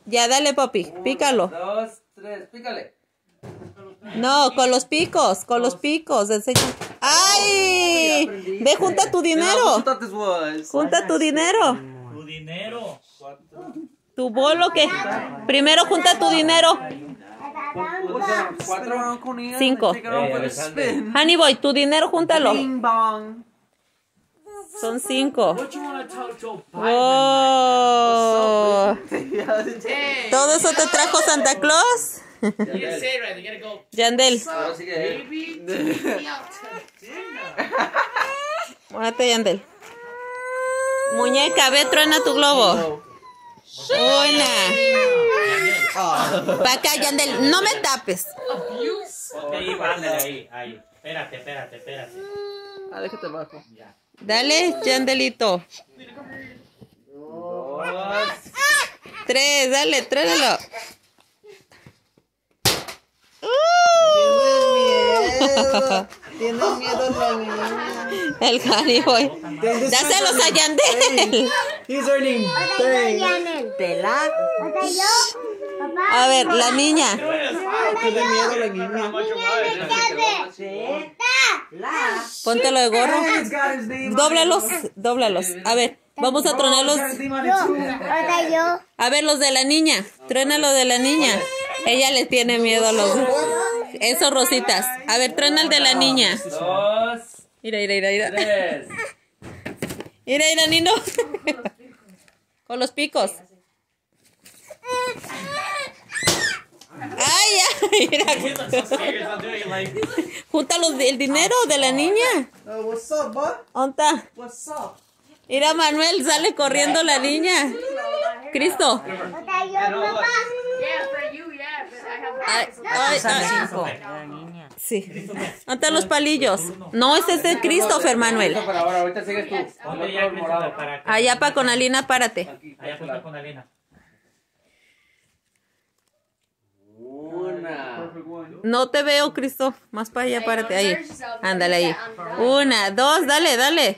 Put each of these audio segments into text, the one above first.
Ya, dale, papi. Pícalo. 2, 3, pícale. No, con los picos. Con los picos. ¡Ay! Ve, junta tu dinero. Junta tu dinero. Tu dinero. Tu bolo que. Primero junta tu dinero. 5. Honey Boy, tu dinero, júntalo. Son 5. Oh. ¿Todo eso te trajo Santa Claus? Yandel. Muévete, Yandel. Muñeca, ve, truena tu globo. Una. Pa' acá, Yandel. No me tapes. Ok, ándale ahí. Espérate. Déjate abajo. Dale, Yandelito. 2. 3, dale, tráelo. Tiene miedo la niña. El Honey Boy. Dáselos a Yandel. He's earning 3. A ver, la niña. Tiene miedo la niña. Póntelo de gorro. Dóblalos. A ver, vamos a tronarlos. A ver, los de la niña. Truénalo de la niña. Ella le tiene miedo a los... Esos rositas. A ver, truena el de la niña. 2. Mira. 3. Mira, Nino. Con los picos. Ay, mira. Junta el dinero de la niña. What's up, bud? ¿Dónde está? What's up? Mira, Manuel, sale corriendo la niña. Cristo. Ay. Sí. ¿Dónde están los palillos? No, ese es de Christopher, Manuel. Ahorita sigues tú. Allá para con Alina, párate. Allá junto con Alina. Una. No te veo, Cristo. Más para allá, párate. Ahí. Ándale ahí. 1, 2, dale.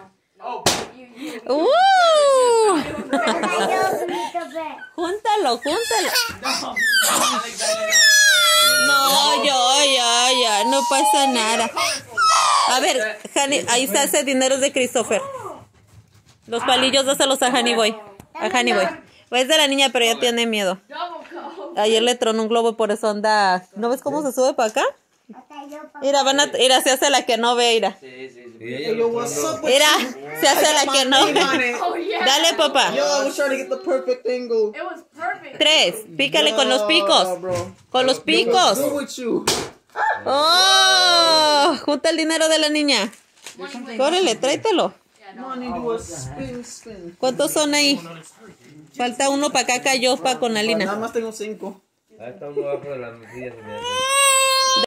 Júntalo. No, ya, no pasa nada. A ver, Honey, ahí está ese dinero de Christopher. Los palillos, dáselos a Honey Boy. Es de la niña, pero ya tiene miedo. Ayer le tronó un globo, por eso anda. ¿No ves cómo se sube para acá? Mira, se hace la que no ve, mira. Mira, se hace la que no ve. Dale, papá. 3, pícale con los picos. Con los picos. Oh, junta el dinero de la niña. Córrele, tráetelo. ¿Cuántos son ahí? Falta uno para acá, yo para con Alina. Nada más tengo 5. Ahí está uno abajo de las sillas.